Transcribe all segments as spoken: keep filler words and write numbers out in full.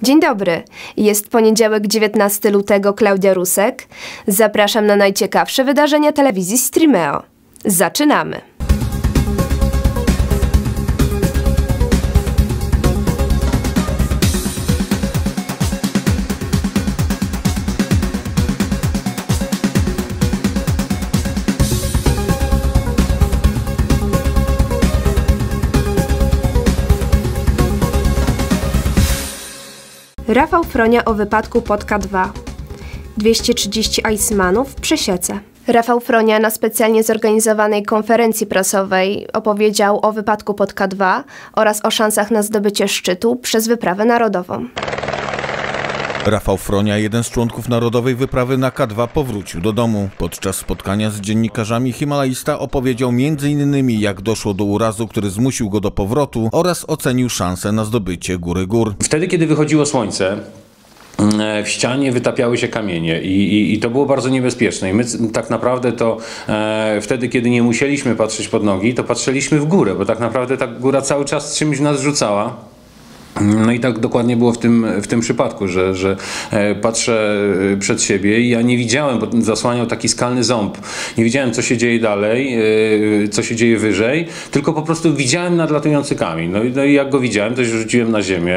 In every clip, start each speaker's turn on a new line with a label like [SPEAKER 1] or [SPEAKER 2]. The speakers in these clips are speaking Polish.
[SPEAKER 1] Dzień dobry. Jest poniedziałek, dziewiętnastego lutego, Klaudia Rusek. Zapraszam na najciekawsze wydarzenia telewizji Streameo. Zaczynamy! Rafał Fronia o wypadku pod K dwa. dwieście trzydzieści Icemanów w Przesiece. Rafał Fronia na specjalnie zorganizowanej konferencji prasowej opowiedział o wypadku pod K dwa oraz o szansach na zdobycie szczytu przez wyprawę narodową.
[SPEAKER 2] Rafał Fronia, jeden z członków narodowej wyprawy na K dwa, powrócił do domu. Podczas spotkania z dziennikarzami himalaista opowiedział między innymi, jak doszło do urazu, który zmusił go do powrotu, oraz ocenił szansę na zdobycie góry gór.
[SPEAKER 3] Wtedy, kiedy wychodziło słońce, w ścianie wytapiały się kamienie i, i, i to było bardzo niebezpieczne. I my tak naprawdę to e, wtedy, kiedy nie musieliśmy patrzeć pod nogi, to patrzyliśmy w górę, bo tak naprawdę ta góra cały czas czymś nas rzucała. No i tak dokładnie było w tym, w tym przypadku, że, że patrzę przed siebie i ja nie widziałem, bo zasłaniał taki skalny ząb. Nie widziałem, co się dzieje dalej, co się dzieje wyżej, tylko po prostu widziałem nadlatujący kamień. No i, no i jak go widziałem, to się rzuciłem na ziemię,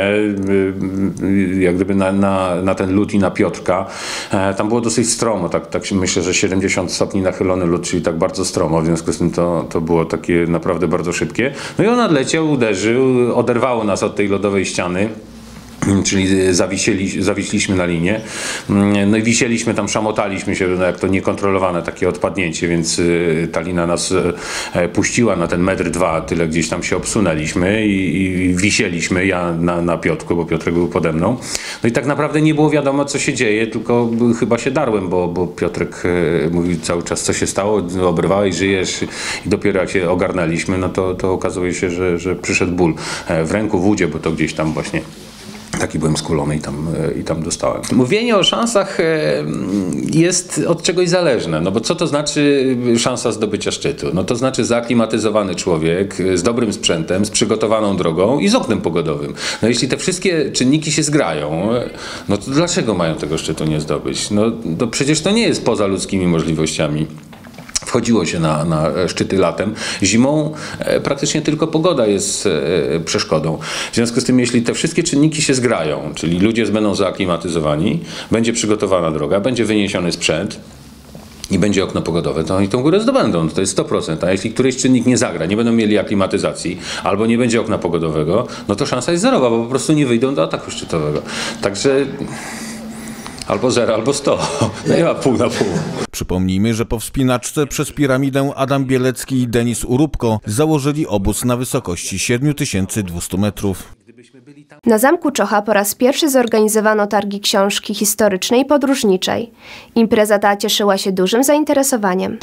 [SPEAKER 3] jak gdyby na, na, na ten lód i na Piotrka. Tam było dosyć stromo, tak, tak myślę, że siedemdziesiąt stopni nachylony lód, czyli tak bardzo stromo, w związku z tym to, to było takie naprawdę bardzo szybkie. No i on nadleciał, uderzył, oderwało nas od tej lodowej ściany, czyli zawisili, zawisiliśmy na linie. No i wisieliśmy tam, szamotaliśmy się, no jak to niekontrolowane takie odpadnięcie, więc ta lina nas puściła na ten metr dwa, tyle gdzieś tam się obsunęliśmy i, i wisieliśmy, ja na, na Piotrku, bo Piotrek był pode mną. No i tak naprawdę nie było wiadomo, co się dzieje, tylko chyba się darłem, bo, bo Piotrek mówił cały czas, co się stało, obrywałeś, żyjesz, i dopiero jak się ogarnęliśmy, no to, to okazuje się, że, że przyszedł ból w ręku, w udzie, bo to gdzieś tam właśnie taki byłem skulony i tam, i tam dostałem. Mówienie o szansach jest od czegoś zależne, no bo co to znaczy szansa zdobycia szczytu? No to znaczy zaaklimatyzowany człowiek z dobrym sprzętem, z przygotowaną drogą i z oknem pogodowym. No jeśli te wszystkie czynniki się zgrają, no to dlaczego mają tego szczytu nie zdobyć? No to przecież to nie jest poza ludzkimi możliwościami. Wchodziło się na, na szczyty latem. Zimą e, praktycznie tylko pogoda jest e, przeszkodą. W związku z tym, jeśli te wszystkie czynniki się zgrają, czyli ludzie będą zaaklimatyzowani, będzie przygotowana droga, będzie wyniesiony sprzęt i będzie okno pogodowe, to oni tą górę zdobędą. To jest sto procent. A jeśli któryś czynnik nie zagra, nie będą mieli aklimatyzacji albo nie będzie okna pogodowego, no to szansa jest zerowa, bo po prostu nie wyjdą do ataku szczytowego. Także albo zero, albo sto. No nie ma pół na pół.
[SPEAKER 2] Przypomnijmy, że po wspinaczce przez piramidę Adam Bielecki i Denis Urubko założyli obóz na wysokości siedem tysięcy dwieście metrów.
[SPEAKER 1] Na Zamku Czocha po raz pierwszy zorganizowano targi książki historycznej i podróżniczej. Impreza ta cieszyła się dużym zainteresowaniem.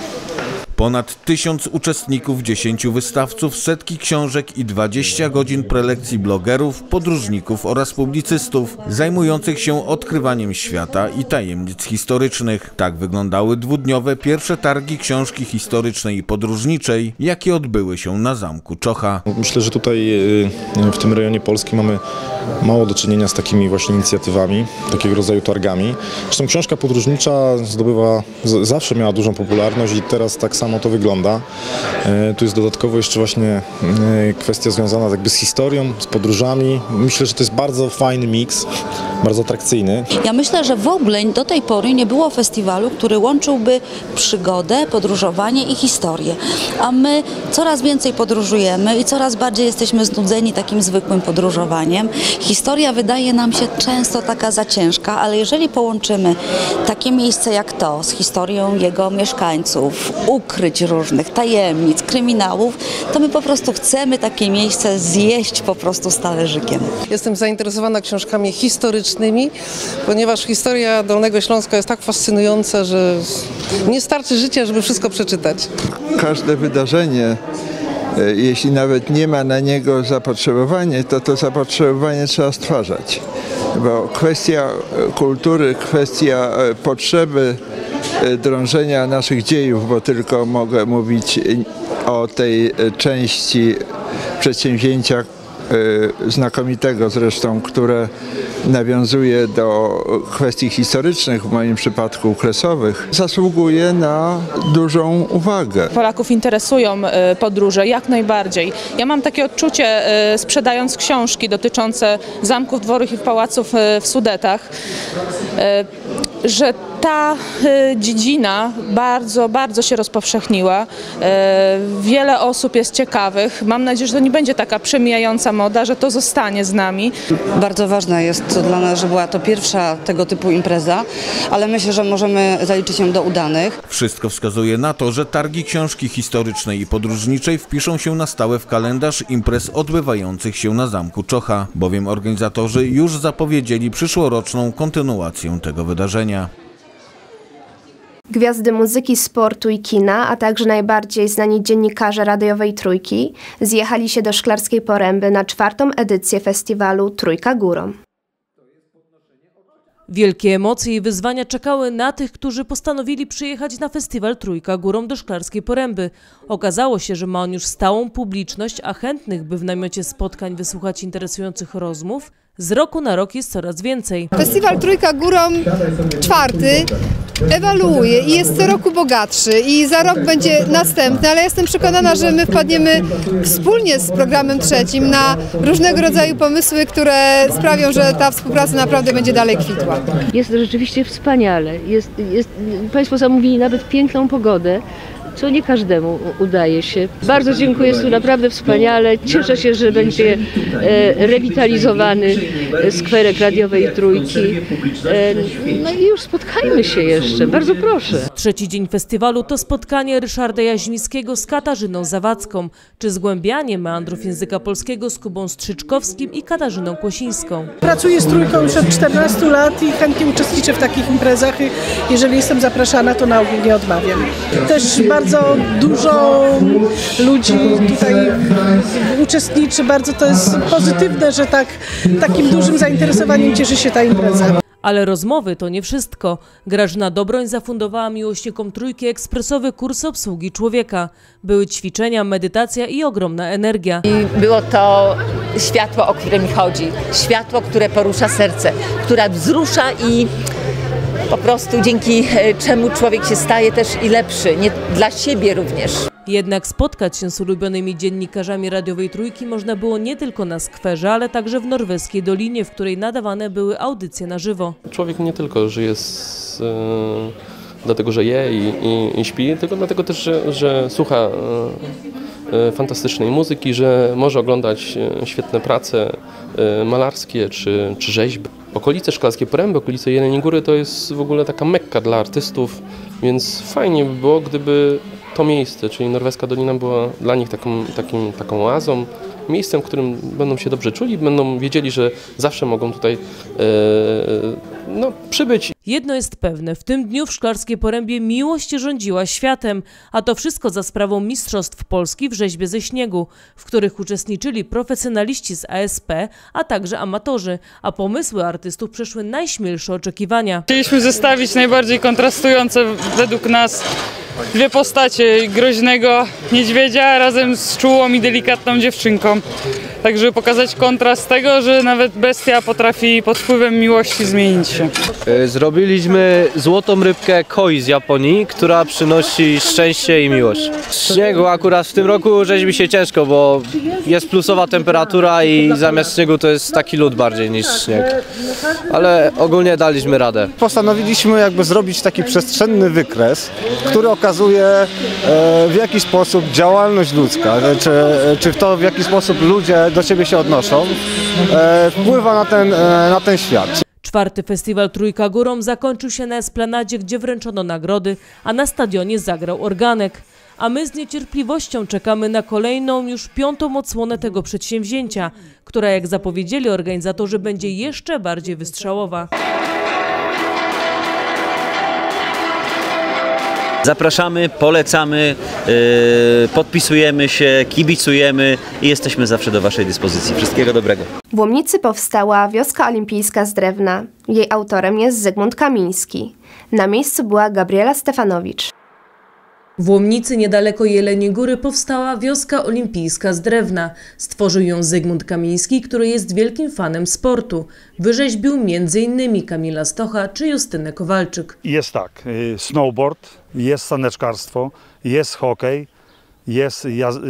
[SPEAKER 2] Ponad tysiąc uczestników, dziesięciu wystawców, setki książek i dwadzieścia godzin prelekcji blogerów, podróżników oraz publicystów zajmujących się odkrywaniem świata i tajemnic historycznych. Tak wyglądały dwudniowe pierwsze targi książki historycznej i podróżniczej, jakie odbyły się na Zamku Czocha.
[SPEAKER 4] Myślę, że tutaj w tym rejonie Polski mamy mało do czynienia z takimi właśnie inicjatywami, takiego rodzaju targami. Zresztą książka podróżnicza zdobywa, zawsze miała dużą popularność i teraz tak samo to wygląda. E, tu jest dodatkowo jeszcze właśnie e, kwestia związana jakby z historią, z podróżami. Myślę, że to jest bardzo fajny miks, bardzo atrakcyjny.
[SPEAKER 5] Ja myślę, że w ogóle do tej pory nie było festiwalu, który łączyłby przygodę, podróżowanie i historię. A my coraz więcej podróżujemy i coraz bardziej jesteśmy znudzeni takim zwykłym podróżowaniem. Historia wydaje nam się często taka za ciężka, ale jeżeli połączymy takie miejsce jak to z historią jego mieszkańców, ukryć różnych tajemnic, kryminałów, to my po prostu chcemy takie miejsce zjeść po prostu z talerzykiem.
[SPEAKER 6] Jestem zainteresowana książkami historycznymi, ponieważ historia Dolnego Śląska jest tak fascynująca, że nie starczy życia, żeby wszystko przeczytać.
[SPEAKER 7] Każde wydarzenie, jeśli nawet nie ma na niego zapotrzebowania, to to zapotrzebowanie trzeba stwarzać. Bo kwestia kultury, kwestia potrzeby drążenia naszych dziejów, bo tylko mogę mówić o tej części przedsięwzięcia znakomitego zresztą, które nawiązuje do kwestii historycznych, w moim przypadku kresowych, zasługuje na dużą uwagę.
[SPEAKER 8] Polaków interesują podróże, jak najbardziej. Ja mam takie odczucie, sprzedając książki dotyczące zamków, dworów i pałaców w Sudetach, że ta dziedzina bardzo, bardzo się rozpowszechniła. Wiele osób jest ciekawych. Mam nadzieję, że to nie będzie taka przemijająca moda, że to zostanie z nami.
[SPEAKER 5] Bardzo ważne jest dla nas, że była to pierwsza tego typu impreza, ale myślę, że możemy zaliczyć ją do udanych.
[SPEAKER 2] Wszystko wskazuje na to, że targi książki historycznej i podróżniczej wpiszą się na stałe w kalendarz imprez odbywających się na Zamku Czocha, bowiem organizatorzy już zapowiedzieli przyszłoroczną kontynuację tego wydarzenia.
[SPEAKER 1] Gwiazdy muzyki, sportu i kina, a także najbardziej znani dziennikarze radiowej Trójki zjechali się do Szklarskiej Poręby na czwartą edycję festiwalu Trójka Górą.
[SPEAKER 9] Wielkie emocje i wyzwania czekały na tych, którzy postanowili przyjechać na festiwal Trójka Górą do Szklarskiej Poręby. Okazało się, że ma on już stałą publiczność, a chętnych, by w namiocie spotkań wysłuchać interesujących rozmów, z roku na rok jest coraz więcej.
[SPEAKER 10] Festiwal Trójka Górą czwarty ewaluuje i jest co roku bogatszy i za rok będzie następny, ale jestem przekonana, że my wpadniemy wspólnie z programem trzecim na różnego rodzaju pomysły, które sprawią, że ta współpraca naprawdę będzie dalej kwitła.
[SPEAKER 11] Jest rzeczywiście wspaniale. Jest, jest, Państwo zamówili nawet piękną pogodę, co nie każdemu udaje się. Bardzo dziękuję, jest tu naprawdę wspaniale. Cieszę się, że będzie e, rewitalizowany skwerek radiowej Trójki. E, no i już spotkajmy się jeszcze, bardzo proszę.
[SPEAKER 9] Trzeci dzień festiwalu to spotkanie Ryszarda Jaźmińskiego z Katarzyną Zawadzką, czy zgłębianie meandrów języka polskiego z Kubą Strzyczkowskim i Katarzyną Kłosińską.
[SPEAKER 12] Pracuję z Trójką już od czternastu lat i chętnie uczestniczę w takich imprezach. Jeżeli jestem zapraszana, to na ogół nie odmawiam. Też bardzo dużo ludzi tutaj uczestniczy, bardzo to jest pozytywne, że tak takim dużym zainteresowaniem cieszy się ta impreza.
[SPEAKER 9] Ale rozmowy to nie wszystko. Grażyna Dobroń zafundowała miłośnikom Trójki ekspresowy kurs obsługi człowieka. Były ćwiczenia, medytacja i ogromna energia.
[SPEAKER 13] I było to światło, o które mi chodzi. Światło, które porusza serce, które wzrusza i po prostu dzięki czemu człowiek się staje też i lepszy, nie dla siebie również.
[SPEAKER 9] Jednak spotkać się z ulubionymi dziennikarzami radiowej Trójki można było nie tylko na skwerze, ale także w norweskiej Dolinie, w której nadawane były audycje na żywo.
[SPEAKER 14] Człowiek nie tylko żyje z, e, dlatego, że je i, i, i śpi, tylko dlatego też, że, że słucha e, fantastycznej muzyki, że może oglądać świetne prace e, malarskie czy, czy rzeźby. Okolice Szklarskiej Poręby, okolice Jeleniej Góry to jest w ogóle taka mekka dla artystów, więc fajnie by było, gdyby to miejsce, czyli norweska Dolina, była dla nich taką, takim, taką oazą, miejscem, w którym będą się dobrze czuli, będą wiedzieli, że zawsze mogą tutaj e, no, przybyć.
[SPEAKER 9] Jedno jest pewne, w tym dniu w Szklarskiej Porębie miłość rządziła światem, a to wszystko za sprawą Mistrzostw Polski w rzeźbie ze śniegu, w których uczestniczyli profesjonaliści z A S P, a także amatorzy, a pomysły artystów przeszły najśmielsze oczekiwania.
[SPEAKER 15] Chcieliśmy zestawić najbardziej kontrastujące według nas dwie postacie, groźnego niedźwiedzia razem z czułą i delikatną dziewczynką. Tak, żeby pokazać kontrast tego, że nawet bestia potrafi pod wpływem miłości zmienić się.
[SPEAKER 16] Zrobiliśmy złotą rybkę koi z Japonii, która przynosi szczęście i miłość. Śniegu akurat w tym roku rzeźbi się ciężko, bo jest plusowa temperatura i zamiast śniegu to jest taki lód bardziej niż śnieg. Ale ogólnie daliśmy radę.
[SPEAKER 17] Postanowiliśmy jakby zrobić taki przestrzenny wykres, który okazuje w jaki sposób działalność ludzka, czy, czy w to w jaki sposób ludzie do siebie się odnoszą, wpływa na ten, na ten świat.
[SPEAKER 9] Czwarty festiwal Trójka Górą zakończył się na Esplanadzie, gdzie wręczono nagrody, a na stadionie zagrał organek. A my z niecierpliwością czekamy na kolejną, już piątą odsłonę tego przedsięwzięcia, która, jak zapowiedzieli organizatorzy, będzie jeszcze bardziej wystrzałowa.
[SPEAKER 18] Zapraszamy, polecamy, yy, podpisujemy się, kibicujemy i jesteśmy zawsze do Waszej dyspozycji. Wszystkiego dobrego.
[SPEAKER 1] W Łomnicy powstała wioska olimpijska z drewna. Jej autorem jest Zygmunt Kamiński. Na miejscu była Gabriela Stefanowicz.
[SPEAKER 9] W Łomnicy, niedaleko Jeleniej Góry, powstała wioska olimpijska z drewna. Stworzył ją Zygmunt Kamiński, który jest wielkim fanem sportu. Wyrzeźbił między innymi Kamila Stocha czy Justynę Kowalczyk.
[SPEAKER 19] Jest tak, snowboard, jest saneczkarstwo, jest hokej, jest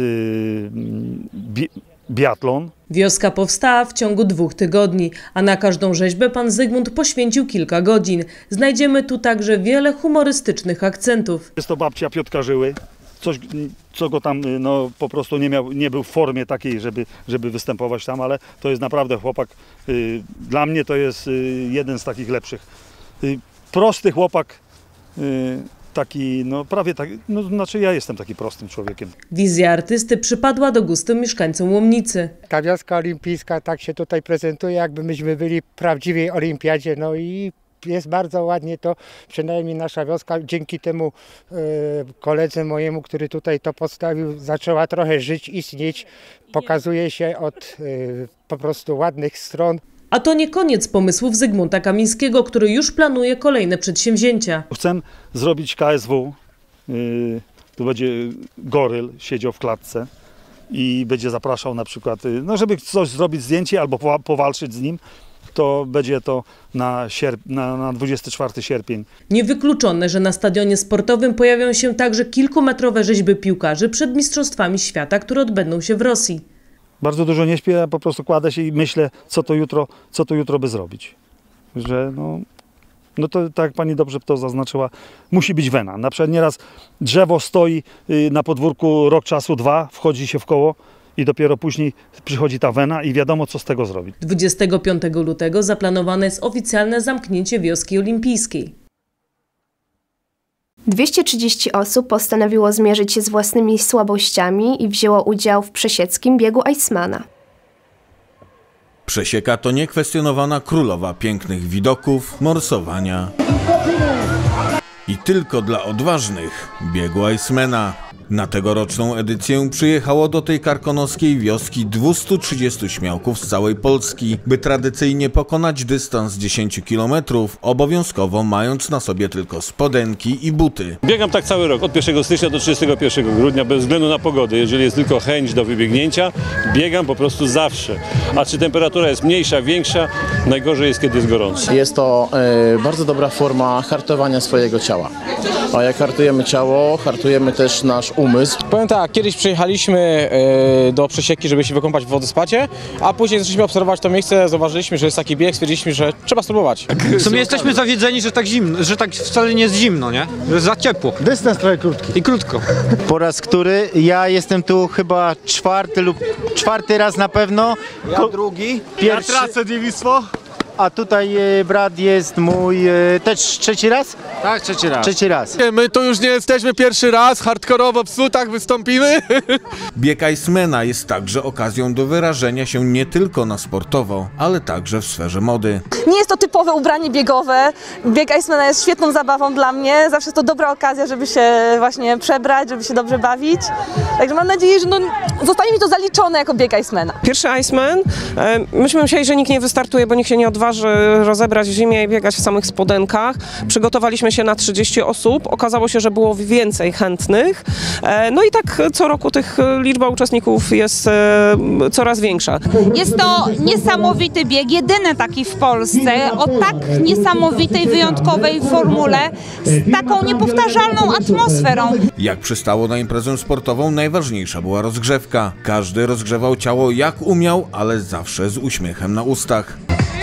[SPEAKER 19] bi biatlon.
[SPEAKER 9] Wioska powstała w ciągu dwóch tygodni, a na każdą rzeźbę pan Zygmunt poświęcił kilka godzin. Znajdziemy tu także wiele humorystycznych akcentów.
[SPEAKER 19] Jest to babcia Piotrka Żyły, coś, co go tam no, po prostu nie, miał, nie był w formie takiej, żeby, żeby występować tam, ale to jest naprawdę chłopak, y, dla mnie to jest y, jeden z takich lepszych. Y, prosty chłopak, y, taki, no prawie tak, no znaczy ja jestem taki prostym człowiekiem.
[SPEAKER 9] Wizja artysty przypadła do gustu mieszkańcom Łomnicy.
[SPEAKER 20] Ta wioska olimpijska tak się tutaj prezentuje, jakby myśmy byli w prawdziwej olimpiadzie, no i jest bardzo ładnie to, przynajmniej nasza wioska, dzięki temu e, koledze mojemu, który tutaj to postawił, zaczęła trochę żyć, istnieć, pokazuje się od e, po prostu ładnych stron.
[SPEAKER 9] A to nie koniec pomysłów Zygmunta Kamińskiego, który już planuje kolejne przedsięwzięcia.
[SPEAKER 19] Chcę zrobić K S W, yy, tu będzie goryl siedział w klatce i będzie zapraszał na przykład, yy, no żeby coś zrobić, zdjęcie albo powalczyć z nim, to będzie to na, sierp na, na dwudziestego czwartego sierpnia.
[SPEAKER 9] Niewykluczone, że na stadionie sportowym pojawią się także kilkumetrowe rzeźby piłkarzy przed Mistrzostwami Świata, które odbędą się w Rosji.
[SPEAKER 19] Bardzo dużo nie śpię, ja po prostu kładę się i myślę, co to jutro, co to jutro by zrobić. Że no, no to tak jak pani dobrze to zaznaczyła, musi być wena. Na przykład nieraz drzewo stoi na podwórku rok czasu, dwa, wchodzi się w koło i dopiero później przychodzi ta wena i wiadomo, co z tego zrobić.
[SPEAKER 9] dwudziestego piątego lutego zaplanowane jest oficjalne zamknięcie wioski olimpijskiej.
[SPEAKER 1] dwieście trzydzieści osób postanowiło zmierzyć się z własnymi słabościami i wzięło udział w przesieckim biegu Ice'mana.
[SPEAKER 2] Przesieka to niekwestionowana królowa pięknych widoków, morsowania i tylko dla odważnych biegu Ice'mana. Na tegoroczną edycję przyjechało do tej karkonoskiej wioski dwieście trzydzieści śmiałków z całej Polski, by tradycyjnie pokonać dystans dziesięć kilometrów, obowiązkowo mając na sobie tylko spodenki i buty.
[SPEAKER 21] Biegam tak cały rok, od pierwszego stycznia do trzydziestego pierwszego grudnia, bez względu na pogodę. Jeżeli jest tylko chęć do wybiegnięcia, biegam po prostu zawsze. A czy temperatura jest mniejsza, większa, najgorzej jest, kiedy jest gorąco.
[SPEAKER 22] Jest to y, bardzo dobra forma hartowania swojego ciała. A jak hartujemy ciało, hartujemy też nasz umysł.
[SPEAKER 23] Powiem tak, kiedyś przyjechaliśmy y, do Przesieki, żeby się wykąpać w wodospadzie, a później zaczęliśmy obserwować to miejsce, zauważyliśmy, że jest taki bieg, stwierdziliśmy, że trzeba spróbować.
[SPEAKER 24] W sumie jesteśmy zawiedzeni, że tak zimno, że tak wcale nie jest zimno, nie? Że jest za ciepło.
[SPEAKER 17] Dystans trochę krótki.
[SPEAKER 24] I krótko.
[SPEAKER 25] Po raz który? Ja jestem tu chyba czwarty lub czwarty raz na pewno.
[SPEAKER 24] Ja drugi.
[SPEAKER 25] Pierwszy.
[SPEAKER 17] Ja tracę dziewictwo.
[SPEAKER 25] A tutaj e, brat jest mój e, też trzeci raz?
[SPEAKER 24] Tak, trzeci raz.
[SPEAKER 25] Trzeci raz.
[SPEAKER 26] My tu już nie jesteśmy pierwszy raz, hardkorowo w psutach wystąpimy.
[SPEAKER 2] Bieg Ice'mana jest także okazją do wyrażenia się nie tylko na sportowo, ale także w sferze mody.
[SPEAKER 27] Nie jest to typowe ubranie biegowe. Bieg Ice'mana jest świetną zabawą dla mnie. Zawsze jest to dobra okazja, żeby się właśnie przebrać, żeby się dobrze bawić. Także mam nadzieję, że no, zostanie mi to zaliczone jako bieg Ice'mana.
[SPEAKER 8] Pierwszy Ice'man, e, myśmy myśleli, że nikt nie wystartuje, bo nikt się nie odważy rozebrać w zimie i biegać w samych spodenkach. Przygotowaliśmy się na trzydzieści osób. Okazało się, że było więcej chętnych. E, no i tak co roku tych liczba uczestników jest e, coraz większa.
[SPEAKER 28] Jest to niesamowity bieg, jedyny taki w Polsce, o tak niesamowitej, wyjątkowej formule, z taką niepowtarzalną atmosferą.
[SPEAKER 2] Jak przystało na imprezę sportową, najważniejsza była rozgrzewka. Każdy rozgrzewał ciało jak umiał, ale zawsze z uśmiechem na ustach.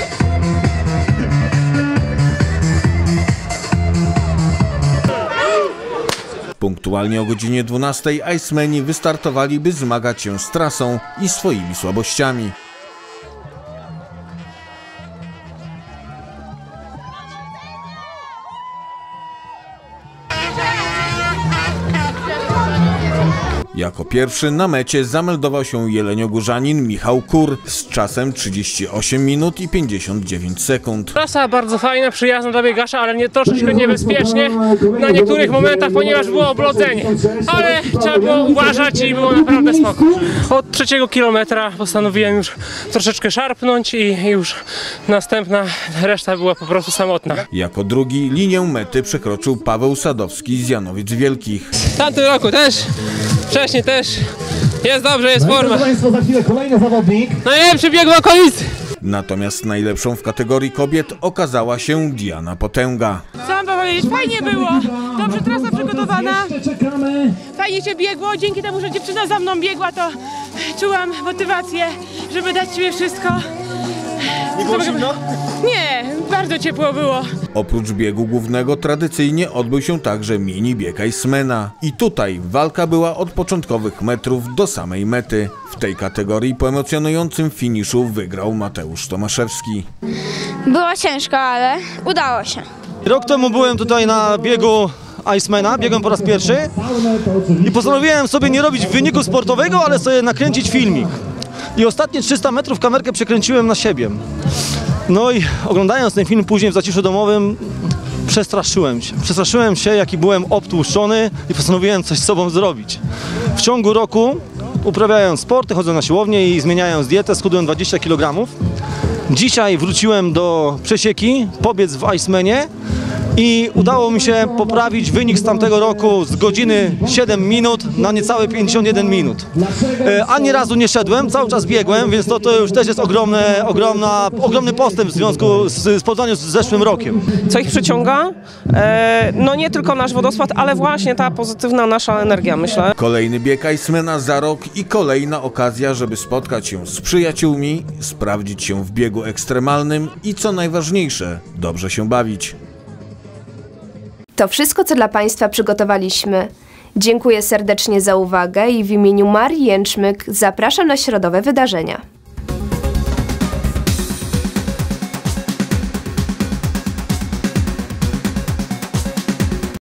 [SPEAKER 2] Punktualnie o godzinie dwunastej Ice'meni wystartowali, by zmagać się z trasą i swoimi słabościami. Jako pierwszy na mecie zameldował się jeleniogórzanin Michał Kur z czasem trzydzieści osiem minut i pięćdziesiąt dziewięć sekund.
[SPEAKER 29] Trasa bardzo fajna, przyjazna dla biegacza, ale nie troszeczkę niebezpiecznie na niektórych momentach, ponieważ było oblodzenie. Ale trzeba było uważać i było naprawdę spoko. Od trzeciego kilometra postanowiłem już troszeczkę szarpnąć i już następna reszta była po prostu samotna.
[SPEAKER 2] Jako drugi linię mety przekroczył Paweł Sadowski z Janowic Wielkich.
[SPEAKER 29] W tamtym roku też, wcześniej też. Jest dobrze, jest forma.
[SPEAKER 3] Za chwilę kolejny zawodnik.
[SPEAKER 29] Najlepszy bieg w okolicy.
[SPEAKER 2] Natomiast najlepszą w kategorii kobiet okazała się Diana Potęga.
[SPEAKER 4] Co mam powiedzieć? Fajnie było. Dobrze trasa przygotowana. Fajnie się biegło. Dzięki temu, że dziewczyna za mną biegła, to czułam motywację, żeby dać siebie wszystko.
[SPEAKER 3] Nie było zimno?
[SPEAKER 4] Nie, bardzo ciepło było.
[SPEAKER 2] Oprócz biegu głównego tradycyjnie odbył się także mini bieg Iceman'a. I tutaj walka była od początkowych metrów do samej mety. W tej kategorii po emocjonującym finiszu wygrał Mateusz Tomaszewski.
[SPEAKER 5] Było ciężko, ale udało się.
[SPEAKER 24] Rok temu byłem tutaj na biegu Icemana, biegłem po raz pierwszy i postanowiłem sobie nie robić wyniku sportowego, ale sobie nakręcić filmik. I ostatnie trzysta metrów kamerkę przekręciłem na siebie. No i oglądając ten film później w zaciszu domowym, przestraszyłem się. Przestraszyłem się, jaki byłem obtłuszczony i postanowiłem coś z sobą zrobić. W ciągu roku, uprawiając sporty, chodzę na siłownię i zmieniając dietę, schudłem dwadzieścia kilogramów. Dzisiaj wróciłem do przesieki, pobiec w Icemanie i udało mi się poprawić wynik z tamtego roku z godziny siedem minut na niecałe pięćdziesiąt jeden minut. E, ani razu nie szedłem, cały czas biegłem, więc to, to już też jest ogromne, ogromna, ogromny postęp w związku z, z porównaniu z zeszłym rokiem.
[SPEAKER 8] Co ich przyciąga? E, no nie tylko nasz wodospad, ale właśnie ta pozytywna nasza energia, myślę.
[SPEAKER 2] Kolejny bieg Icemana za rok i kolejna okazja, żeby spotkać się z przyjaciółmi, sprawdzić się w biegu ekstremalnym i co najważniejsze, dobrze się bawić.
[SPEAKER 1] To wszystko, co dla Państwa przygotowaliśmy. Dziękuję serdecznie za uwagę i w imieniu Marii Jęczmyk zapraszam na środowe wydarzenia.